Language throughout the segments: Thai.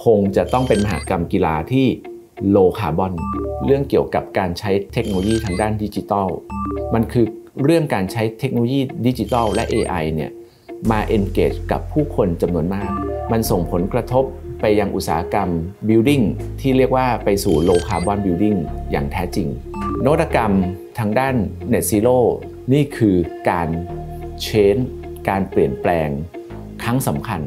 คงจะต้องเป็นมหกรรมกีฬาที่โลคาร์บอนเรื่องเกี่ยวกับการใช้เทคโนโลยีทางด้านดิจิทัลมันคือเรื่องการใช้เทคโนโลยีดิจิทัลและ AI เนี่ยมา engage กับผู้คนจำนวนมากมันส่งผลกระทบไปยังอุตสาหกรรม building ที่เรียกว่าไปสู่ low carbon building อย่างแท้จริงนวัตกรรมทางด้าน net zero นี่คือการ change การเปลี่ยนแปลงครั้งสำคัญ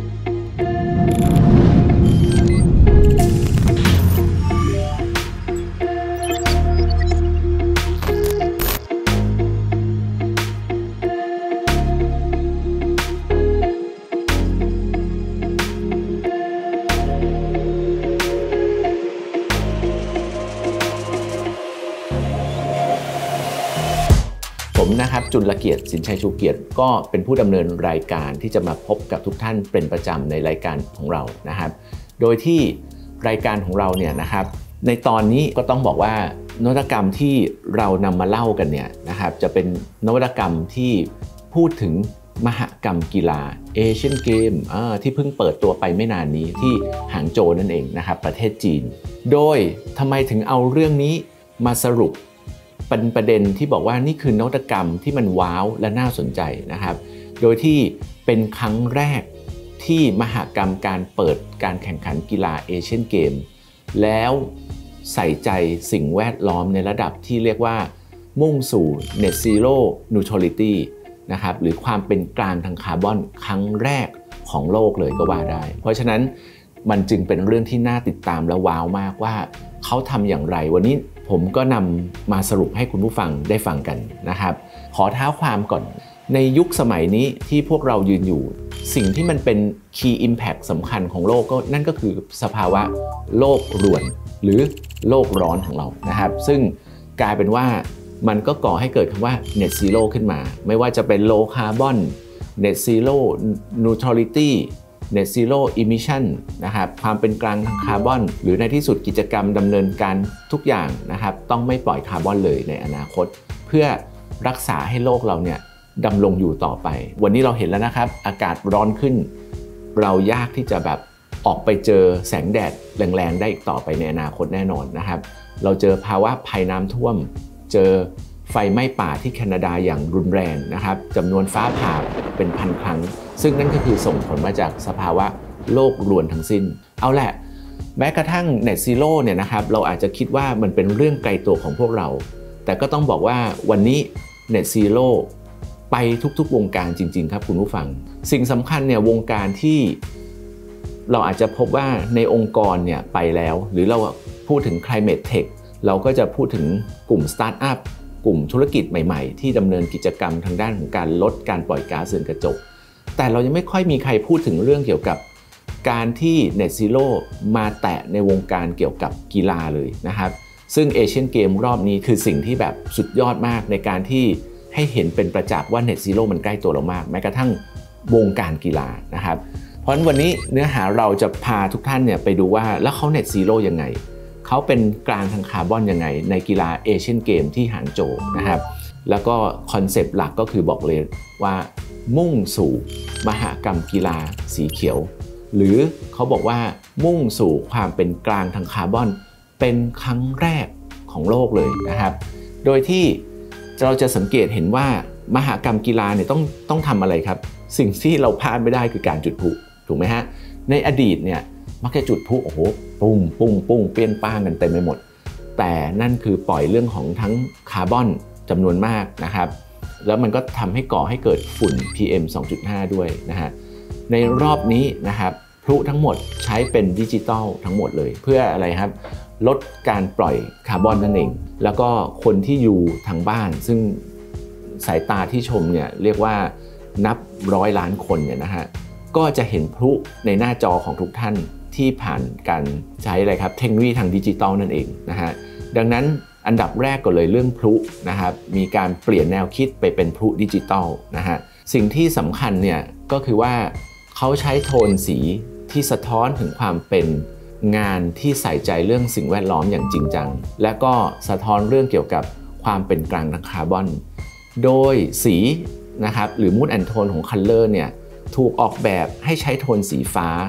ผมนะครับจุลเกียรติสินชัยชูเกียรติก็เป็นผู้ดำเนินรายการที่จะมาพบกับทุกท่านเป็นประจำในรายการของเรานะครับโดยที่รายการของเราเนี่ยนะครับในตอนนี้ก็ต้องบอกว่านวัตกรรมที่เรานำมาเล่ากันเนี่ยนะครับจะเป็นนวัตกรรมที่พูดถึงมหกรรมกีฬาเอเชียนเกมที่เพิ่งเปิดตัวไปไม่นานนี้ที่หางโจวนั่นเองนะครับประเทศจีนโดยทำไมถึงเอาเรื่องนี้มาสรุปเป็นประเด็นที่บอกว่านี่คือนวัตกรรมที่มันว้าวและน่าสนใจนะครับโดยที่เป็นครั้งแรกที่มหกรรมการเปิดการแข่งขันกีฬาเอเชียนเกมแล้วใส่ใจสิ่งแวดล้อมในระดับที่เรียกว่ามุ่งสู่ Net Zero Neutrality นะครับหรือความเป็นกลางทางคาร์บอนครั้งแรกของโลกเลยก็ว่าได้เพราะฉะนั้นมันจึงเป็นเรื่องที่น่าติดตามและว้าวมากว่าเขาทำอย่างไรวันนี้ผมก็นำมาสรุปให้คุณผู้ฟังได้ฟังกันนะครับขอเท้าความก่อนในยุคสมัยนี้ที่พวกเรายืนอยู่สิ่งที่มันเป็น Key Impact สำคัญของโลกก็นั่นก็คือสภาวะโลกรวนหรือโลกร้อนของเรานะครับซึ่งกลายเป็นว่ามันก็ก่อให้เกิดคำว่า Net Zero ขึ้นมาไม่ว่าจะเป็น Low Carbon Net Zero Neutrality Net Zero Emission นะครับความเป็นกลางทางคาร์บอนหรือในที่สุดกิจกรรมดำเนินการทุกอย่างนะครับต้องไม่ปล่อยคาร์บอนเลยในอนาคตเพื่อรักษาให้โลกเราเนี่ยดำรงอยู่ต่อไปวันนี้เราเห็นแล้วนะครับอากาศร้อนขึ้นเรายากที่จะแบบออกไปเจอแสงแดดแรงๆได้อีกต่อไปในอนาคตแน่นอนนะครับเราเจอภาวะภัยน้ำท่วมเจอไฟไหม้ป่าที่แคนาดาอย่างรุนแรงนะครับจำนวนฟ้าผ่าเป็นพันครั้งซึ่งนั่นก็คือส่งผลมาจากสภาวะโลกรวนทั้งสิ้นเอาแหละแม้กระทั่ง Net Zero เนี่ยนะครับเราอาจจะคิดว่ามันเป็นเรื่องไกลตัวของพวกเราแต่ก็ต้องบอกว่าวันนี้ Net Zero ไปทุกๆวงการจริงๆครับคุณผู้ฟังสิ่งสำคัญเนี่ยวงการที่เราอาจจะพบว่าในองค์กรเนี่ยไปแล้วหรือเราพูดถึง Climate Tech เราก็จะพูดถึงกลุ่ม Startup กลุ่มธุรกิจใหม่ๆที่ดำเนินกิจกรรมทางด้านของการลดการปล่อยก๊าซเรือนกระจกแต่เรายังไม่ค่อยมีใครพูดถึงเรื่องเกี่ยวกับการที่ Net Zero มาแตะในวงการเกี่ยวกับกีฬาเลยนะครับซึ่งเอเชียนเกมรอบนี้คือสิ่งที่แบบสุดยอดมากในการที่ให้เห็นเป็นประจักษ์ว่า Net Zero มันใกล้ตัวเรามากแม้กระทั่งวงการกีฬานะครับเพราะฉะนั้นวันนี้เนื้อหาเราจะพาทุกท่านเนี่ยไปดูว่าแล้วเขา Net Zero ยังไงเขาเป็นกลางทางคาร์บอนยังไงในกีฬาเอเชียนเกมที่หางโจวนะครับแล้วก็คอนเซปต์หลักก็คือบอกเลยว่ามุ่งสู่มหกรรมกีฬาสีเขียวหรือเขาบอกว่ามุ่งสู่ความเป็นกลางทางคาร์บอนเป็นครั้งแรกของโลกเลยนะครับโดยที่เราจะสังเกตเห็นว่ามหกรรมกีฬาเนี่ยต้องทำอะไรครับสิ่งที่เราพลาดไม่ได้คือการจุดพลุถูกไหมฮะในอดีตเนี่ยมักจะจุดพลุโอ้โหปุ้งปุ้งปุ้งเปี้ยนป้างกันเต็มไปหมดแต่นั่นคือปล่อยเรื่องของทั้งคาร์บอนจำนวนมากนะครับแล้วมันก็ทำให้ก่อให้เกิดฝุ่น PM 2.5 ด้วยนะฮะในรอบนี้นะครับพลุทั้งหมดใช้เป็นดิจิตอลทั้งหมดเลยเพื่ออะไรครับลดการปล่อยคาร์บอนนั่นเองแล้วก็คนที่อยู่ทางบ้านซึ่งสายตาที่ชมเนี่ยเรียกว่านับ100 ล้านคนเนี่ยนะฮะก็จะเห็นพลุในหน้าจอของทุกท่านที่ผ่านการใช้อะไรครับเทคโนโลยีทางดิจิตอลนั่นเองนะฮะดังนั้นอันดับแรกก็เลยเรื่องพลุนะครับมีการเปลี่ยนแนวคิดไปเป็นพลุดิจิตอลนะฮะสิ่งที่สำคัญเนี่ยก็คือว่าเขาใช้โทนสีที่สะท้อนถึงความเป็นงานที่ใส่ใจเรื่องสิ่งแวดล้อมอย่างจริงจังและก็สะท้อนเรื่องเกี่ยวกับความเป็นกลางทางคาร์บอนโดยสีนะครับหรือมูดแอนโทนของคัลเลอร์เนี่ยถูกออกแบบให้ใช้โทนสีฟ้า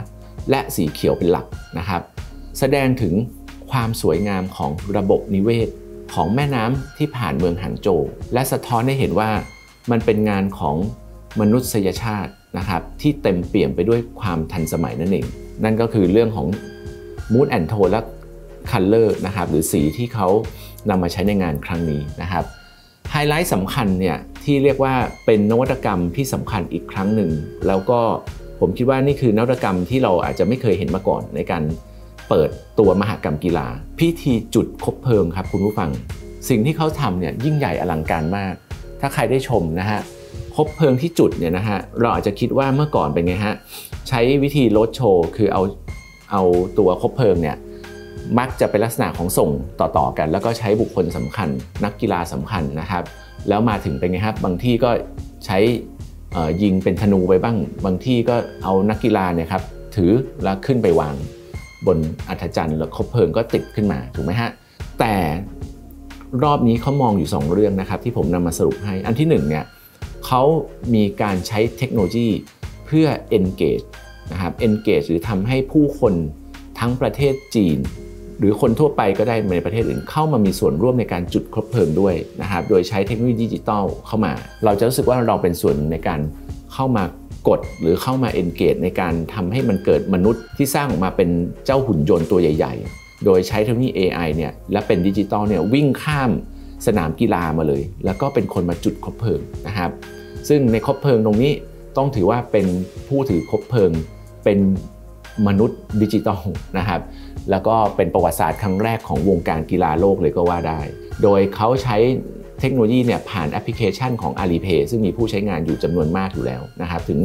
และสีเขียวเป็นหลักนะครับแสดงถึงความสวยงามของระบบนิเวศของแม่น้ำที่ผ่านเมืองหางโจวและสะท้อนให้เห็นว่ามันเป็นงานของมนุษยชาตินะครับที่เต็มเปี่ยมไปด้วยความทันสมัยนั่นเองนั่นก็คือเรื่องของ Mood and Tone และ Color นะครับหรือสีที่เขานำมาใช้ในงานครั้งนี้นะครับไฮไลท์สำคัญเนี่ยที่เรียกว่าเป็นนวัตกรรมที่สำคัญอีกครั้งหนึ่งแล้วก็ผมคิดว่านี่คือนวัตกรรมที่เราอาจจะไม่เคยเห็นมาก่อนในการเปิดตัวมหกรรมกีฬาพิธีจุดคบเพลิงครับคุณผู้ฟังสิ่งที่เขาทำเนี่ยยิ่งใหญ่อลังการมากถ้าใครได้ชมนะฮะคบเพลิงที่จุดเนี่ยนะฮะเราอาจจะคิดว่าเมื่อก่อนเป็นไงฮะใช้วิธีโรดโชว์คือเอาตัวคบเพลิงเนี่ยมักจะเป็นลักษณะของส่งต่อๆกันแล้วก็ใช้บุคคลสำคัญนักกีฬาสำคัญนะครับแล้วมาถึงเป็นไงครับบางที่ก็ใช้ยิงเป็นธนูไปบ้างบางที่ก็เอานักกีฬาเนี่ยครับถือแล้วขึ้นไปวางบนอัฐจันทร์แล้วคบเพลิงก็ติดขึ้นมาถูกไหมฮะแต่รอบนี้เขามองอยู่2เรื่องนะครับที่ผมนำมาสรุปให้อันที่1เนี่ยเขามีการใช้เทคโนโลยีเพื่อ engage นะครับ engage หรือทำให้ผู้คนทั้งประเทศจีนหรือคนทั่วไปก็ได้ในประเทศอื่นเข้ามามีส่วนร่วมในการจุดคบเพลิงด้วยนะครับโดยใช้เทคโนโลยีดิจิทัลเข้ามาเราจะรู้สึกว่าเราเป็นส่วนในการเข้ามากดหรือเข้ามา engage ในการทำให้มันเกิดมนุษย์ที่สร้างออกมาเป็นเจ้าหุ่นยนต์ตัวใหญ่ๆโดยใช้เทคโนโลยี AI เนี่ยและเป็นดิจิทัลเนี่ยวิ่งข้ามสนามกีฬามาเลยแล้วก็เป็นคนมาจุดคบเพลิงนะครับซึ่งในคบเพลิงตรงนี้ต้องถือว่าเป็นผู้ถือคบเพลิงเป็นมนุษย์ดิจิทัลนะครับแล้วก็เป็นประวัติศาสตร์ครั้งแรกของวงการกีฬาโลกเลยก็ว่าได้โดยเขาใช้เทคโนโลยีเนี่ยผ่านแอปพลิเคชันของ Alipay ซึ่งมีผู้ใช้งานอยู่จำนวนมากอยู่แล้วนะครับถึง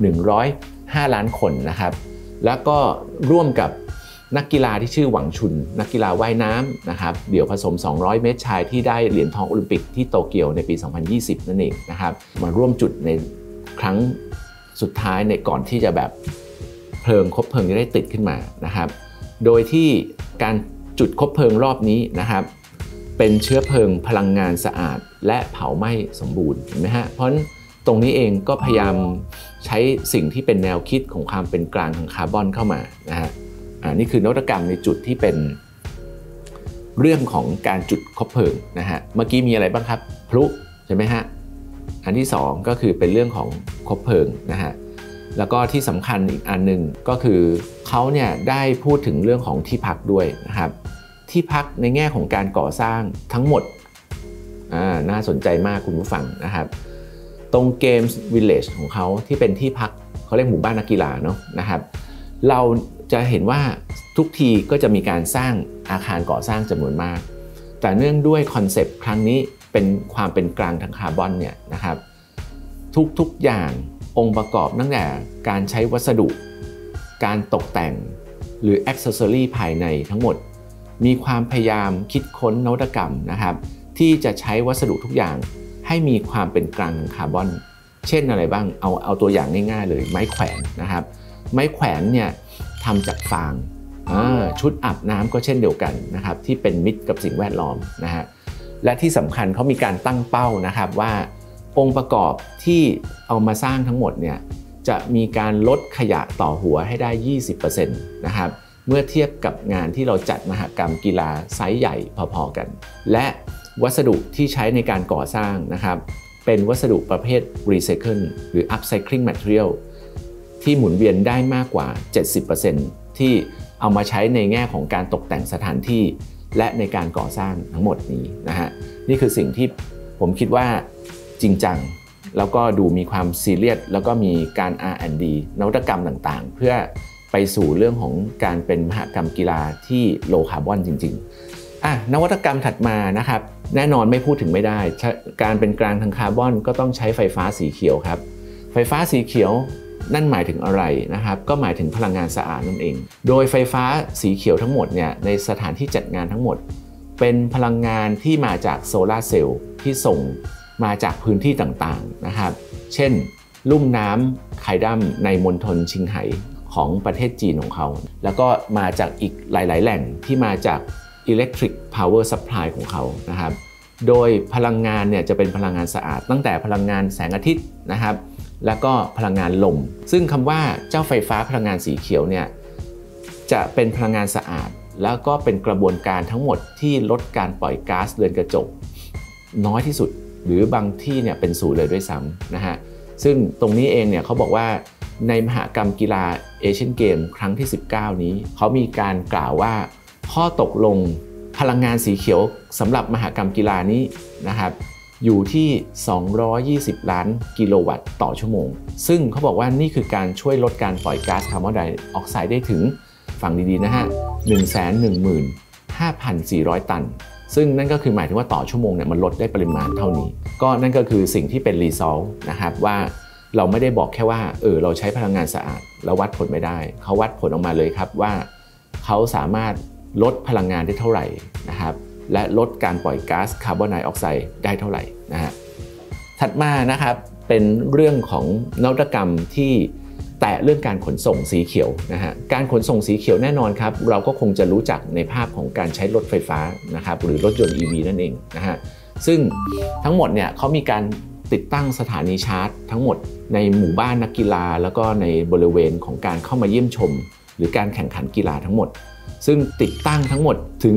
105 ล้านคนนะครับแล้วก็ร่วมกับนักกีฬาที่ชื่อหวังชุนนักกีฬาว่ายน้ำนะครับเดี่ยวผสม200 เมตรชายที่ได้เหรียญทองโอลิมปิกที่โตเกียวในปี 2020 นั่นเองนะครับมาร่วมจุดในครั้งสุดท้ายในก่อนที่จะแบบเพลิงคบเพลิงจะได้ติดขึ้นมานะครับโดยที่การจุดคบเพลิงรอบนี้นะครับเป็นเชื้อเพลิงพลังงานสะอาดและเผาไหม้สมบูรณ์เห็นไหมฮะเพราะฉะนั้นตรงนี้เองก็พยายามใช้สิ่งที่เป็นแนวคิดของความเป็นกลางทางคาร์บอนเข้ามานะฮะนี่คือนวัตกรรมในจุดที่เป็นเรื่องของการจุดคบเพลิงนะฮะเมื่อกี้มีอะไรบ้างครับพลุใช่ไหมฮะอันที่2ก็คือเป็นเรื่องของคบเพลิงนะฮะแล้วก็ที่สำคัญอีกอันหนึ่งก็คือเขาเนี่ยได้พูดถึงเรื่องของที่พักด้วยนะครับที่พักในแง่ของการก่อสร้างทั้งหมดน่าสนใจมากคุณผู้ฟังนะครับตรง Games Village ของเขาที่เป็นที่พักเขาเรียกหมู่บ้านนักกีฬาเนาะนะครับเราจะเห็นว่าทุกทีก็จะมีการสร้างอาคารก่อสร้างจำนวนมากแต่เนื่องด้วยคอนเซปต์ครั้งนี้เป็นความเป็นกลางทางคาร์บอนเนี่ยนะครับทุกอย่างองค์ประกอบตั้งแต่การใช้วัสดุการตกแต่งหรือ accessory ภายในทั้งหมดมีความพยายามคิดค้นนวัตกรรมนะครับที่จะใช้วัสดุทุกอย่างให้มีความเป็นกลางทางคาร์บอนเช่นอะไรบ้างเอาตัวอย่างง่ายๆเลยไม้แขวนนะครับไม้แขวนเนี่ยทำจากฟางชุดอาบน้ำก็เช่นเดียวกันนะครับที่เป็นมิตรกับสิ่งแวดล้อมนะฮะและที่สำคัญเขามีการตั้งเป้านะครับว่าองค์ประกอบที่เอามาสร้างทั้งหมดเนี่ยจะมีการลดขยะต่อหัวให้ได้ 20% นะครับเมื่อเทียบกับงานที่เราจัดมหกรรมกีฬาไซส์ใหญ่พอๆกันและวัสดุที่ใช้ในการก่อสร้างนะครับเป็นวัสดุประเภท Recycle หรือ Upcycling Material ที่หมุนเวียนได้มากกว่า 70% ที่เอามาใช้ในแง่ของการตกแต่งสถานที่และในการก่อสร้างทั้งหมดนี้นะฮะนี่คือสิ่งที่ผมคิดว่าจริงจังแล้วก็ดูมีความซีเรียสแล้วก็มีการ R&D นวัตกรรมต่างๆเพื่อไปสู่เรื่องของการเป็นมหกรรมกีฬาที่โลคาร์บอนจริงๆนวัตกรรมถัดมานะครับแน่นอนไม่พูดถึงไม่ได้การเป็นกลางทางคาร์บอนก็ต้องใช้ไฟฟ้าสีเขียวครับไฟฟ้าสีเขียวนั่นหมายถึงอะไรนะครับก็หมายถึงพลังงานสะอาดนั่นเองโดยไฟฟ้าสีเขียวทั้งหมดเนี่ยในสถานที่จัดงานทั้งหมดเป็นพลังงานที่มาจากโซลาร์เซลล์ที่ส่งมาจากพื้นที่ต่างๆนะครับเช่นลุ่มน้ำไคดัมในมณฑลชิงไห่ของประเทศจีนของเขาแล้วก็มาจากอีกหลายๆแหล่งที่มาจาก Electric Power Supply ของเขานะครับโดยพลังงานเนี่ยจะเป็นพลังงานสะอาดตั้งแต่พลังงานแสงอาทิตย์นะครับแล้วก็พลังงานลมซึ่งคำว่าเจ้าไฟฟ้าพลังงานสีเขียวเนี่ยจะเป็นพลังงานสะอาดแล้วก็เป็นกระบวนการทั้งหมดที่ลดการปล่อยก๊าซเรือนกระจกน้อยที่สุดหรือบางที่เนี่ยเป็นศูนย์เลยด้วยซ้ำนะฮะซึ่งตรงนี้เองเนี่ยเขาบอกว่าในมหกรรมกีฬาเอเชียนเกมครั้งที่ 19 นี้เขามีการกล่าวว่าข้อตกลงพลังงานสีเขียวสำหรับมหกรรมกีฬานี้นะครับอยู่ที่220ล้านกิโลวัตต์ต่อชั่วโมงซึ่งเขาบอกว่านี่คือการช่วยลดการปล่อยก๊าซคาร์บอนไดออกไซด์ได้ถึงฟังดีๆนะฮะ 115,400 ตันซึ่งนั่นก็คือหมายถึงว่าต่อชั่วโมงเนี่ยมันลดได้ปริมาณเท่านี้ก็นั่นก็คือสิ่งที่เป็นรีซอลนะครับว่าเราไม่ได้บอกแค่ว่าเราใช้พลังงานสะอาดแล้ววัดผลไม่ได้เขาวัดผลออกมาเลยครับว่าเขาสามารถลดพลังงานได้เท่าไหร่นะครับและลดการปล่อยก๊าซคาร์บอนไดออกไซด์ได้เท่าไหร่นะฮะถัดมานะครับเป็นเรื่องของนวัตกรรมที่แตะเรื่องการขนส่งสีเขียวนะฮะการขนส่งสีเขียวแน่นอนครับเราก็คงจะรู้จักในภาพของการใช้รถไฟฟ้านะครับหรือรถยนต์ EV นั่นเองนะฮะซึ่งทั้งหมดเนี่ยเขามีการติดตั้งสถานีชาร์จทั้งหมดในหมู่บ้านนักกีฬาแล้วก็ในบริเวณของการเข้ามาเยี่ยมชมหรือการแข่งขันกีฬาทั้งหมดซึ่งติดตั้งทั้งหมดถึง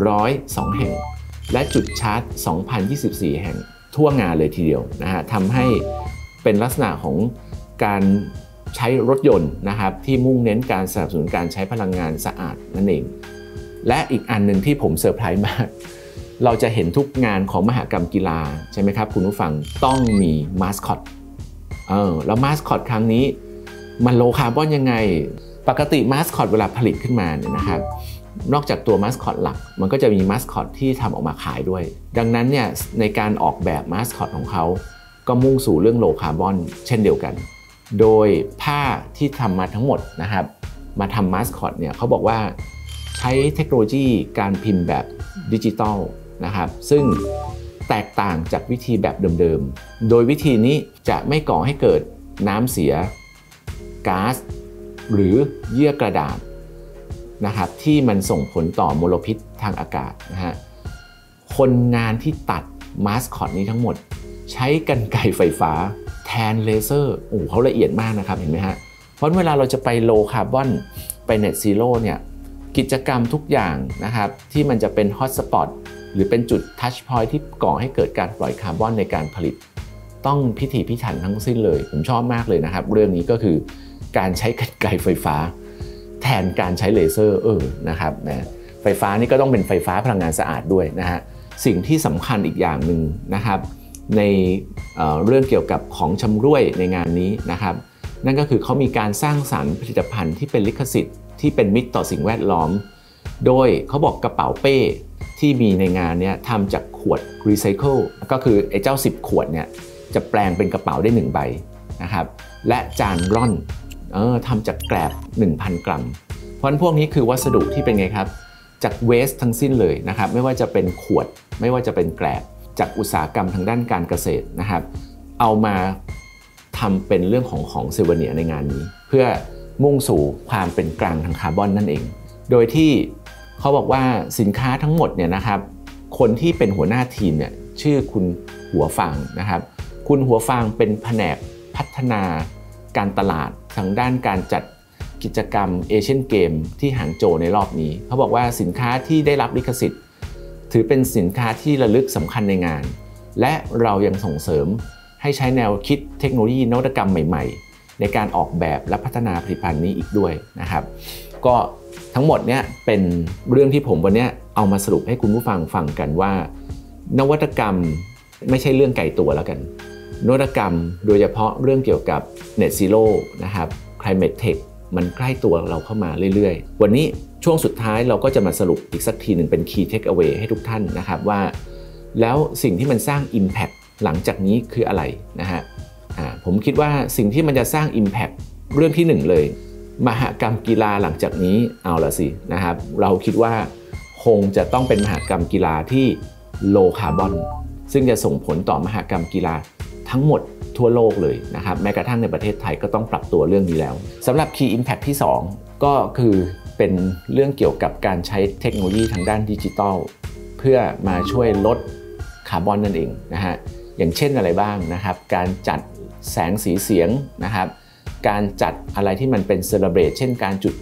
102แห่งและจุดชาร์จ 2,024 แห่งทั่วงานเลยทีเดียวนะฮะทำให้เป็นลักษณะของการใช้รถยนต์นะครับที่มุ่งเน้นการสนับสนุนการใช้พลังงานสะอาดนั่นเองและอีกอันหนึ่งที่ผมเซอร์ไพรส์มากเราจะเห็นทุกงานของมหกรรมกีฬาใช่ไหมครับคุณผู้ฟังต้องมีมาสคอตแล้วมาสคอตครั้งนี้มันโลคาร์บอนยังไงปกติมาสคอตเวลาผลิตขึ้นมาเนี่ยนะครับนอกจากตัวมาสคอตหลักมันก็จะมีมาสคอตที่ทำออกมาขายด้วยดังนั้นเนี่ยในการออกแบบมาสคอตของเขาก็มุ่งสู่เรื่องโลคาร์บอนเช่นเดียวกันโดยผ้าที่ทำมาทั้งหมดนะครับมาทำมาสคอตเนี่ยเขาบอกว่าใช้เทคโนโลยีการพิมพ์แบบดิจิตอลนะครับซึ่งแตกต่างจากวิธีแบบเดิมๆโดยวิธีนี้จะไม่ก่อให้เกิดน้ำเสียก๊าซหรือเยื่อกระดาษนะครับที่มันส่งผลต่อมลพิษทางอากาศนะฮะคนงานที่ตัดมาสคอตนี้ทั้งหมดใช้กรรไกรไฟฟ้าแทนเลเซอร์เขาละเอียดมากนะครับเห็นไหมฮะเพราะเวลาเราจะไปโลคาร์บอนไปเน็ตซีโร่เนี่ยกิจกรรมทุกอย่างนะครับที่มันจะเป็นฮอตสปอตหรือเป็นจุดทัชพอยท์ที่ก่อให้เกิดการปล่อยคาร์บอนในการผลิตต้องพิถีพิถันทั้งสิ้นเลยผมชอบมากเลยนะครับเรื่องนี้ก็คือการใช้กรรไกรไฟฟ้าแทนการใช้เลเซอร์นะครับนะไฟฟ้านี่ก็ต้องเป็นไฟฟ้าพลังงานสะอาดด้วยนะฮะสิ่งที่สำคัญอีกอย่างหนึ่งนะครับในเรื่องเกี่ยวกับของชำร่วยในงานนี้นะครับนั่นก็คือเขามีการสร้างสรรค์ผลิตภัณฑ์ที่เป็นลิขสิทธิ์ที่เป็นมิตรต่อสิ่งแวดล้อมโดยเขาบอกกระเป๋าเป้ที่มีในงานนี้ทำจากขวดรีไซเคิลก็คือไอ้เจ้า10ขวดเนี่ยจะแปลงเป็นกระเป๋าได้1ใบนะครับและจานร่อนทำจากแกลบ 1,000 กรัมเพราะพวกนี้คือวัสดุที่เป็นไงครับจากเวสต์ทั้งสิ้นเลยนะครับไม่ว่าจะเป็นขวดไม่ว่าจะเป็นแกลบจากอุตสาหกรรมทางด้านการเกษตรนะครับเอามาทำเป็นเรื่องของซิลเวเนียในงานนี้เพื่อมุ่งสู่ความเป็นกลางทางคาร์บอนนั่นเองโดยที่เขาบอกว่าสินค้าทั้งหมดเนี่ยนะครับคนที่เป็นหัวหน้าทีมเนี่ยชื่อคุณหัวฟางนะครับคุณหัวฟางเป็นแผนกพัฒนาการตลาดทางด้านการจัดกิจกรรมเอเชียนเกมที่หางโจวในรอบนี้เขาบอกว่าสินค้าที่ได้รับลิขสิทธิ์ถือเป็นสินค้าที่ระลึกสำคัญในงานและเรายังส่งเสริมให้ใช้แนวคิดเทคโนโลยีนวัตกรรมใหม่ๆในการออกแบบและพัฒนาผลิตภัณฑ์นี้อีกด้วยนะครับก็ทั้งหมดเนี้ยเป็นเรื่องที่ผมวันนี้เอามาสรุปให้คุณผู้ฟังฟังกันว่านวัตกรรมไม่ใช่เรื่องไกลตัวแล้วกันนวัตกรรมโดยเฉพาะเรื่องเกี่ยวกับ Net Zero นะครับ Climate Tech มันใกล้ตัวเราเข้ามาเรื่อยๆวันนี้ช่วงสุดท้ายเราก็จะมาสรุปอีกสักทีหนึ่งเป็น Key Takeaway ให้ทุกท่านนะครับว่าแล้วสิ่งที่มันสร้าง Impact หลังจากนี้คืออะไรนะฮะผมคิดว่าสิ่งที่มันจะสร้าง Impact เรื่องที่1เลยมหกรรมกีฬาหลังจากนี้เอาละสินะครับเราคิดว่าคงจะต้องเป็นมหกรรมกีฬาที่ Low Carbon ซึ่งจะส่งผลต่อมหกรรมกีฬาทั้งหมดทั่วโลกเลยนะครับแม้กระทั่งในประเทศไทยก็ต้องปรับตัวเรื่องนี้แล้วสำหรับ Key Impact ที่2ก็คือเป็นเรื่องเกี่ยวกับการใช้เทคโนโลยีทางด้านดิจิทัลเพื่อมาช่วยลดคาร์บอนนั่นเองนะฮะอย่างเช่นอะไรบ้างนะครับการจัดแสงสีเสียงนะครับการจัดอะไรที่มันเป็นเซเลบเรตเช่นการจุดพลุ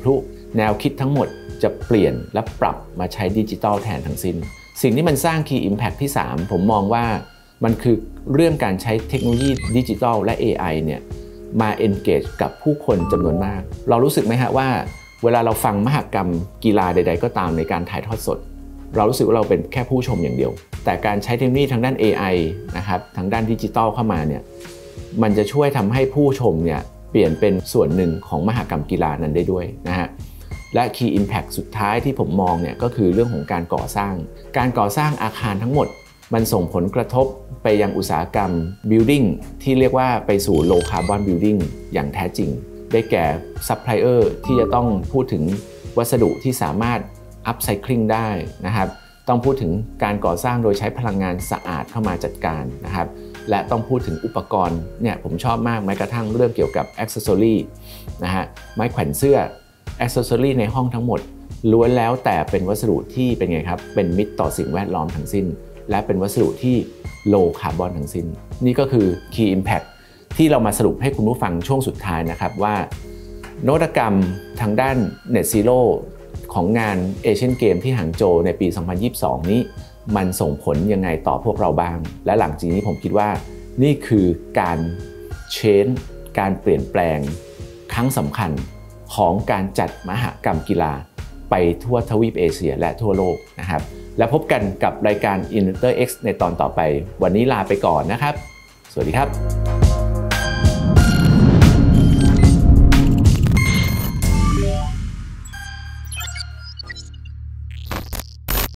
แนวคิดทั้งหมดจะเปลี่ยนและปรับมาใช้ดิจิทัลแทนทั้งสิ้นสิ่งที่มันสร้าง Key Impact ที่ 3 ผมมองว่ามันคือเรื่องการใช้เทคโนโลยีดิจิทัลและ AI เนี่ยมา engage กับผู้คนจำนวนมากเรารู้สึกไหมฮะว่าเวลาเราฟังมหกรรมกีฬาใดๆก็ตามในการถ่ายทอดสดเรารู้สึกว่าเราเป็นแค่ผู้ชมอย่างเดียวแต่การใช้เทคโนโลยีทางด้าน AI นะครับทางด้านดิจิทัลเข้ามาเนี่ยมันจะช่วยทำให้ผู้ชมเนี่ยเปลี่ยนเป็นส่วนหนึ่งของมหกรรมกีฬานั้นได้ด้วยนะฮะและ Key Impact สุดท้ายที่ผมมองเนี่ยก็คือเรื่องของการก่อสร้างอาคารทั้งหมดมันส่งผลกระทบไปยังอุตสาหกรรม Building ที่เรียกว่าไปสู่ Low Carbon Building อย่างแท้จริงได้แก่ซัพพลายเออร์ที่จะต้องพูดถึงวัสดุที่สามารถอัพไซคลิงได้นะครับต้องพูดถึงการก่อสร้างโดยใช้พลังงานสะอาดเข้ามาจัดการนะครับและต้องพูดถึงอุปกรณ์เนี่ยผมชอบมากแม้กระทั่งเรื่องเกี่ยวกับแอ็กเซสซอรี่นะฮะไม้แขวนเสื้อแอ็กเซสซอรี่ในห้องทั้งหมดล้วนแล้วแต่เป็นวัสดุที่เป็นไงครับเป็นมิตรต่อสิ่งแวดล้อมทั้งสิ้นและเป็นวัสดุที่ low carbon ทั้งสิ้นนี่ก็คือ Key Impact ที่เรามาสรุปให้คุณผู้ฟังช่วงสุดท้ายนะครับว่านวัตกรรมทางด้าน Net Zero ของงานเอเชียนเกมที่หางโจวในปี 2022 นี้มันส่งผลยังไงต่อพวกเราบ้างและหลังจากนี้ผมคิดว่านี่คือการ change การเปลี่ยนแปลงครั้งสำคัญของการจัดมหกรรมกีฬาไปทั่วทวีปเอเชียและทั่วโลกนะครับแล้วพบกันกับรายการ Inter X ในตอนต่อไปวันนี้ลาไปก่อนนะครับสวัสดีครับ